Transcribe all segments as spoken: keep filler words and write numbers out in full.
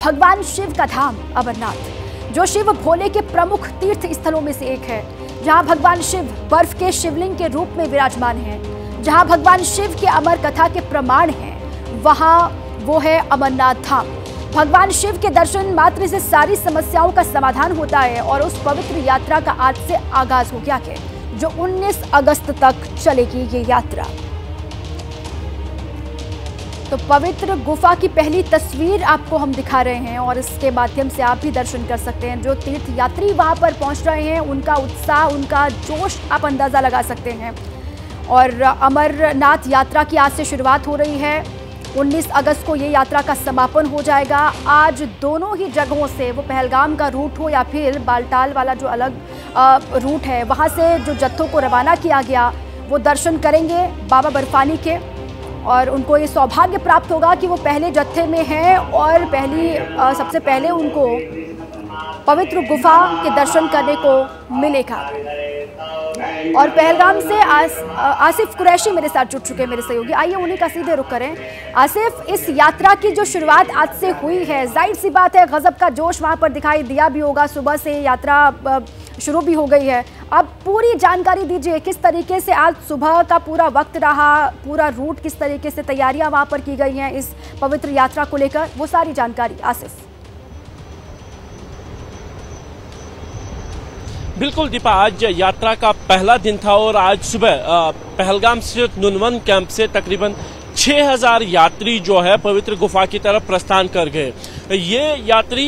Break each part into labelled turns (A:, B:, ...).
A: भगवान शिव का धाम अमरनाथ, जो शिव भोले के प्रमुख तीर्थ स्थलों में से एक है, जहां भगवान शिव बर्फ के शिवलिंग के रूप में विराजमान हैं, जहां भगवान शिव के अमर कथा के प्रमाण हैं, वहां वो है अमरनाथ धाम। भगवान शिव के दर्शन मात्र से सारी समस्याओं का समाधान होता है और उस पवित्र यात्रा का आज से आगाज हो गया है, जो उन्नीस अगस्त तक चलेगी ये यात्रा। तो पवित्र गुफा की पहली तस्वीर आपको हम दिखा रहे हैं और इसके माध्यम से आप भी दर्शन कर सकते हैं। जो तीर्थ यात्री वहां पर पहुंच रहे हैं, उनका उत्साह, उनका जोश आप अंदाजा लगा सकते हैं। और अमरनाथ यात्रा की आज से शुरुआत हो रही है। उन्नीस अगस्त को ये यात्रा का समापन हो जाएगा। आज दोनों ही जगहों से, वो पहलगाम का रूट हो या फिर बालटाल वाला जो अलग रूट है, वहाँ से जो जत्थों को रवाना किया गया, वो दर्शन करेंगे बाबा बर्फानी के और उनको ये सौभाग्य प्राप्त होगा कि वो पहले जत्थे में हैं और पहली सबसे पहले उनको पवित्र गुफा के दर्शन करने को मिलेगा। और पहलगाम से आस, आसिफ कुरैशी मेरे साथ जुड़ चुके हैं, मेरे सहयोगी। आइए उन्हीं का सीधे रुख करें। आसिफ, इस यात्रा की जो शुरुआत आज से हुई है, जाहिर सी बात है गजब का जोश वहां पर दिखाई दिया भी होगा। सुबह से यात्रा शुरू भी हो गई है। अब पूरी जानकारी दीजिए, किस तरीके से आज सुबह का पूरा वक्त रहा, पूरा रूट, किस तरीके से तैयारियां वहां पर की गई हैं इस पवित्र यात्रा को लेकर, वो सारी जानकारी आसिफ।
B: बिल्कुल दीपा, आज यात्रा का पहला दिन था और आज सुबह पहलगाम स्थित नुनवन कैंप से तकरीबन छह हज़ार यात्री जो है पवित्र गुफा की तरफ प्रस्थान कर गए। ये यात्री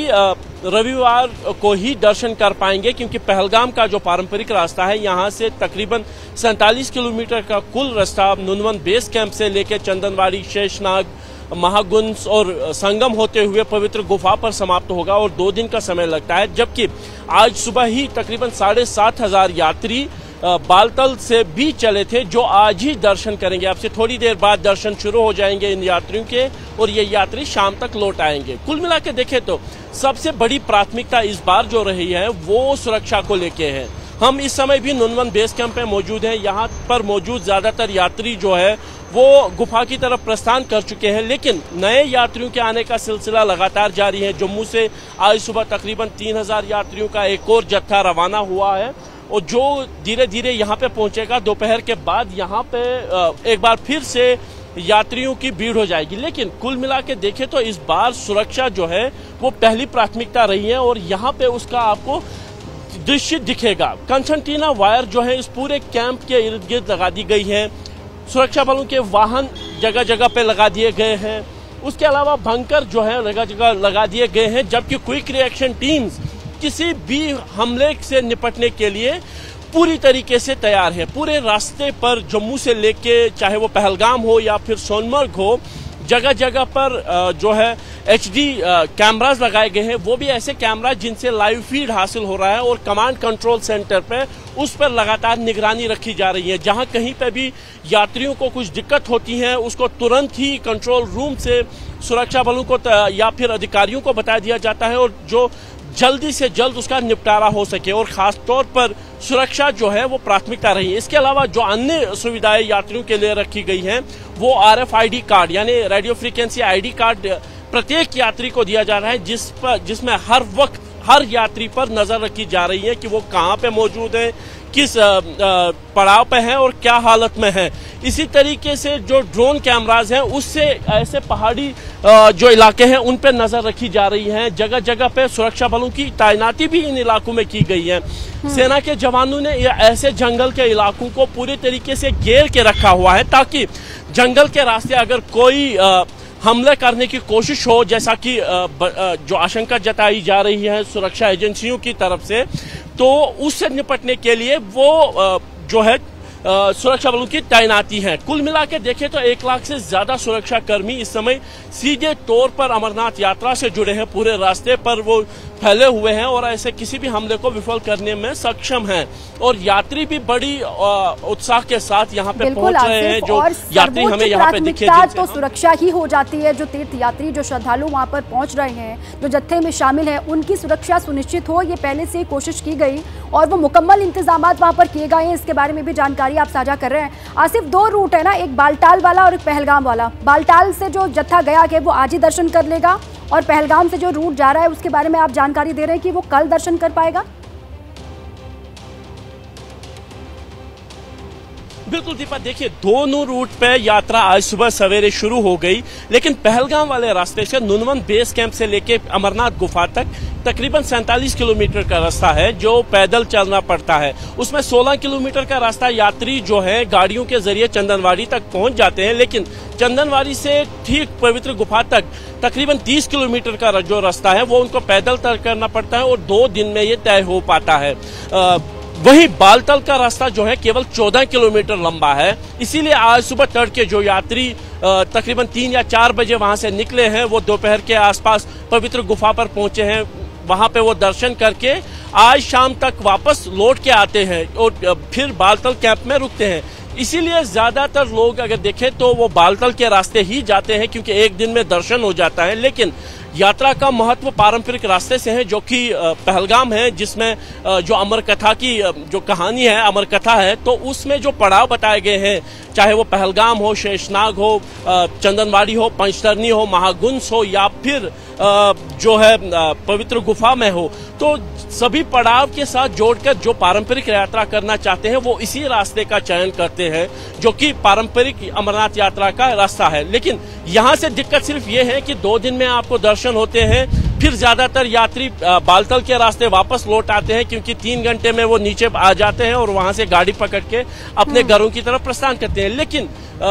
B: रविवार को ही दर्शन कर पाएंगे, क्योंकि पहलगाम का जो पारंपरिक रास्ता है, यहाँ से तकरीबन सैंतालीस किलोमीटर का कुल रास्ता नुनवन बेस कैंप से लेकर चंदनवाड़ी, शेषनाग, महागुंज और संगम होते हुए पवित्र गुफा पर समाप्त होगा और दो दिन का समय लगता है। जबकि आज सुबह ही तकरीबन साढ़े सात हजार यात्री बालतल से भी चले थे, जो आज ही दर्शन करेंगे। आपसे थोड़ी देर बाद दर्शन शुरू हो जाएंगे इन यात्रियों के और ये यात्री शाम तक लौट आएंगे। कुल मिला के देखें तो सबसे बड़ी प्राथमिकता इस बार जो रही है वो सुरक्षा को लेके है। हम इस समय भी नुनवन बेस कैंप में मौजूद हैं। यहाँ पर मौजूद ज्यादातर यात्री जो है वो गुफा की तरफ प्रस्थान कर चुके हैं, लेकिन नए यात्रियों के आने का सिलसिला लगातार जारी है। जम्मू से आज सुबह तकरीबन तीन हजार यात्रियों का एक और जत्था रवाना हुआ है और जो धीरे धीरे यहाँ पे पहुंचेगा। दोपहर के बाद यहाँ पे एक बार फिर से यात्रियों की भीड़ हो जाएगी। लेकिन कुल मिला के देखें तो इस बार सुरक्षा जो है वो पहली प्राथमिकता रही है और यहाँ पे उसका आपको दृश्य दिखेगा। कंसंटीना वायर जो है इस पूरे कैंप के इर्द गिर्द लगा दी गई है। सुरक्षा बलों के वाहन जगह जगह पे लगा दिए गए हैं। उसके अलावा बंकर जो है जगह जगह लगा दिए गए हैं, जबकि क्विक रिएक्शन टीम्स किसी भी हमले से निपटने के लिए पूरी तरीके से तैयार है। पूरे रास्ते पर जम्मू से लेके चाहे वो पहलगाम हो या फिर सोनमर्ग हो, जगह जगह पर जो है एचडी कैमरास लगाए गए हैं। वो भी ऐसे कैमरा जिनसे लाइव फीड हासिल हो रहा है और कमांड कंट्रोल सेंटर पे उस पर लगातार निगरानी रखी जा रही है। जहां कहीं पे भी यात्रियों को कुछ दिक्कत होती है, उसको तुरंत ही कंट्रोल रूम से सुरक्षा बलों को या फिर अधिकारियों को बता दिया जाता है और जो जल्दी से जल्द उसका निपटारा हो सके। और खास तौर पर सुरक्षा जो है वो प्राथमिकता रही है। इसके अलावा जो अन्य सुविधाएं यात्रियों के लिए रखी गई हैं, वो R F I D card यानी radio frequency I D card प्रत्येक यात्री को दिया जा रहा है, जिस पर जिसमें हर वक्त हर यात्री पर नजर रखी जा रही है कि वो कहाँ पे मौजूद है, किस पड़ाव पे है और क्या हालत में है। इसी तरीके से जो ड्रोन कैमराज हैं, उससे ऐसे पहाड़ी जो इलाके हैं उन पे नजर रखी जा रही है। जगह जगह पे सुरक्षा बलों की तैनाती भी इन इलाकों में की गई है। सेना के जवानों ने ऐसे जंगल के इलाकों को पूरी तरीके से घेर के रखा हुआ है, ताकि जंगल के रास्ते अगर कोई आ, हमले करने की कोशिश हो, जैसा कि जो आशंका जताई जा रही है सुरक्षा एजेंसियों की तरफ से, तो उससे निपटने के लिए वो जो है सुरक्षा बलों की तैनाती है। कुल मिला के देखें तो एक लाख से ज्यादा सुरक्षा कर्मी इस समय सीधे तौर पर अमरनाथ यात्रा से जुड़े हैं। पूरे रास्ते पर वो फैले हुए हैं और ऐसे किसी भी हमले को विफल करने में सक्षम हैं। और यात्री भी बड़ी उत्साह के साथ यहाँ पे पहुंच रहे हैं। जो यात्री हमें यहाँ पे दिखे,
A: तो सुरक्षा ही हो जाती है। जो तीर्थ यात्री, जो श्रद्धालु वहाँ पर पहुंच रहे हैं, जो जत्थे में शामिल है, उनकी सुरक्षा सुनिश्चित हो, ये पहले से ही कोशिश की गई और वो मुकम्मल इंतजाम वहाँ पर किए गए हैं। इसके बारे में भी जानकारी आप साझा कर रहे हैं। आसिफ, दो रूट है ना, एक बालटाल वाला और एक पहलगाम वाला। बालटाल से जो जत्था गया है वो आज ही दर्शन कर लेगा और पहलगाम से जो रूट जा रहा है उसके बारे में आप जानकारी दे रहे हैं कि वो कल दर्शन कर पाएगा?
B: बिल्कुल दीपा, देखिए दोनों रूट पे यात्रा आज सुबह सवेरे शुरू हो गई, लेकिन पहलगाम वाले रास्ते से नुनवन बेस कैंप से लेके अमरनाथ गुफा तक तकरीबन सैंतालीस किलोमीटर का रास्ता है जो पैदल चलना पड़ता है। उसमें सोलह किलोमीटर का रास्ता यात्री जो है गाड़ियों के जरिए चंदनवाड़ी तक पहुंच जाते हैं, लेकिन चंदनवाड़ी से ठीक पवित्र गुफा तक तकरीबन तीस किलोमीटर का जो रास्ता है वो उनको पैदल तय करना पड़ता है और दो दिन में ये तय हो पाता है। आ, वहीं बालतल का रास्ता जो है केवल चौदह किलोमीटर लंबा है, इसीलिए आज सुबह तड़के जो यात्री तकरीबन तीन या चार बजे वहां से निकले हैं वो दोपहर के आसपास पवित्र गुफा पर पहुंचे हैं। वहां पे वो दर्शन करके आज शाम तक वापस लौट के आते हैं और फिर बालतल कैंप में रुकते हैं। इसीलिए ज्यादातर लोग अगर देखें तो वो बालतल के रास्ते ही जाते हैं क्योंकि एक दिन में दर्शन हो जाता है, लेकिन यात्रा का महत्व पारंपरिक रास्ते से है जो कि पहलगाम है, जिसमें जो अमर कथा की जो कहानी है, अमर कथा है, तो उसमें जो पड़ाव बताए गए हैं, चाहे वो पहलगाम हो, शेषनाग हो, चंदनवाड़ी हो, पंचतरनी हो, महागुंस हो या फिर जो है पवित्र गुफा में हो, तो सभी पड़ाव के साथ जोड़कर जो पारंपरिक यात्रा करना चाहते हैं वो इसी रास्ते का चयन करते हैं जो कि पारंपरिक अमरनाथ यात्रा का रास्ता है। लेकिन यहाँ से दिक्कत सिर्फ ये है कि दो दिन में आपको दर्शन होते हैं, फिर ज्यादातर यात्री बालतल के रास्ते वापस लौट आते हैं क्योंकि तीन घंटे में वो नीचे आ जाते हैं और वहां से गाड़ी पकड़ के अपने घरों की तरफ प्रस्थान करते हैं। लेकिन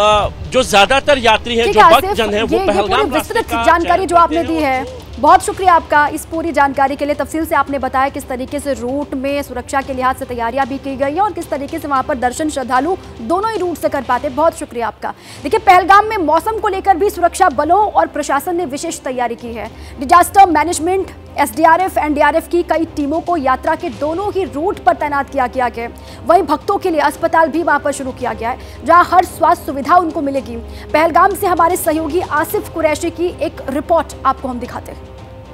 B: जो ज्यादातर यात्री हैं, जो भक्तजन हैं, वो पहलगाम
A: विस्तृत जानकारी जो आपने दी है, बहुत शुक्रिया आपका इस पूरी जानकारी के लिए। तफसील से आपने बताया किस तरीके से रूट में सुरक्षा के लिहाज से तैयारियां भी की गई हैं और किस तरीके से वहां पर दर्शन श्रद्धालु दोनों ही रूट से कर पाते। बहुत शुक्रिया आपका। देखिए, पहलगाम में मौसम को लेकर भी सुरक्षा बलों और प्रशासन ने विशेष तैयारी की है। डिजास्टर मैनेजमेंट, एसडीआरएफ, एनडीआरएफ की कई टीमों को यात्रा के दोनों ही रूट पर तैनात किया गया है। वहीं भक्तों के लिए अस्पताल भी वहां पर शुरू किया गया है जहां हर स्वास्थ्य सुविधा उनको मिलेगी। पहलगाम से हमारे सहयोगी आसिफ कुरैशी की एक रिपोर्ट आपको हम दिखाते हैं।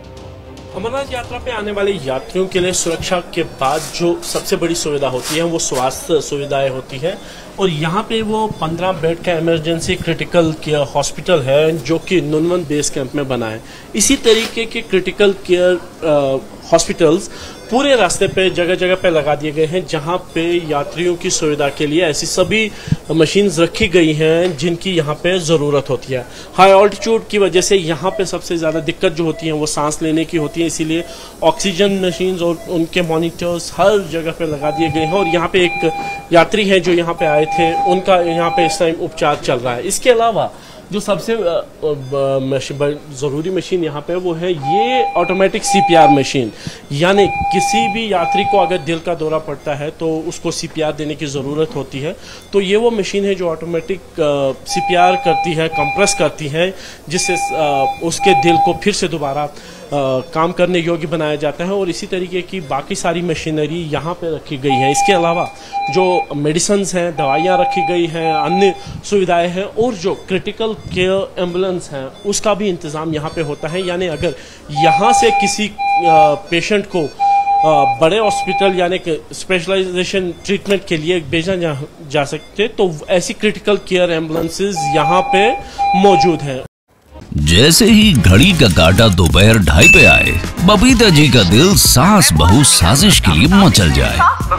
B: अमरनाथ यात्रा पे आने वाले यात्रियों के लिए सुरक्षा के बाद जो सबसे बड़ी सुविधा होती है वो स्वास्थ्य सुविधाएं होती है और यहाँ पे वो पंद्रह बेड का इमरजेंसी क्रिटिकल केयर हॉस्पिटल है जो कि नुनवन बेस कैंप में बना है। इसी तरीके के क्रिटिकल केयर हॉस्पिटल्स पूरे रास्ते पे जगह जगह पे लगा दिए गए हैं जहां पे यात्रियों की सुविधा के लिए ऐसी सभी मशीन्स रखी गई हैं जिनकी यहाँ पे जरूरत होती है। हाई ऑल्टीट्यूड की वजह से यहाँ पे सबसे ज्यादा दिक्कत जो होती है वो सांस लेने की होती है, इसीलिए ऑक्सीजन मशीन्स और उनके मॉनिटर्स हर जगह पे लगा दिए गए हैं। और यहाँ पे एक यात्री है जो यहाँ पे आए थे, उनका यहाँ पे इस टाइम उपचार चल रहा है। इसके अलावा जो सबसे जरूरी मशीन यहाँ पे वो है ये ऑटोमेटिक सीपीआर मशीन, यानी किसी भी यात्री को अगर दिल का दौरा पड़ता है तो उसको सीपीआर देने की ज़रूरत होती है, तो ये वो मशीन है जो ऑटोमेटिक सीपीआर करती है, कंप्रेस करती है, जिससे उसके दिल को फिर से दोबारा काम करने योग्य बनाया जाता है। और इसी तरीके की बाकी सारी मशीनरी यहाँ पे रखी गई है। इसके अलावा जो मेडिसिन्स हैं, दवाइयाँ रखी गई हैं, अन्य सुविधाएं हैं और जो क्रिटिकल केयर एम्बुलेंस हैं उसका भी इंतज़ाम यहाँ पे होता है। यानी अगर यहाँ से किसी पेशेंट को बड़े हॉस्पिटल यानी कि स्पेशलाइजेशन ट्रीटमेंट के लिए भेजा जा, जा सकते तो ऐसी क्रिटिकल केयर एम्बुलेंसेज यहाँ पे मौजूद हैं।
C: जैसे ही घड़ी का काटा दोपहर ढाई पे आए, बबीता जी का दिल सास बहू साजिश के लिए मचल जाए।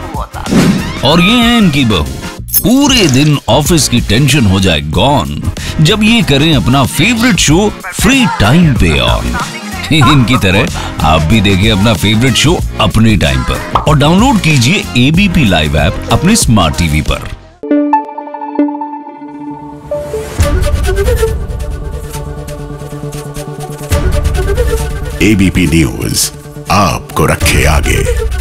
C: और ये है इनकी बहू, पूरे दिन ऑफिस की टेंशन हो जाए गॉन जब ये करें अपना फेवरेट शो फ्री टाइम पे ऑन। इनकी तरह आप भी देखें अपना फेवरेट शो अपने टाइम पर और डाउनलोड कीजिए एबीपी लाइव ऐप अपने स्मार्ट टीवी पर।
D: एबीपी न्यूज आपको रखे आगे।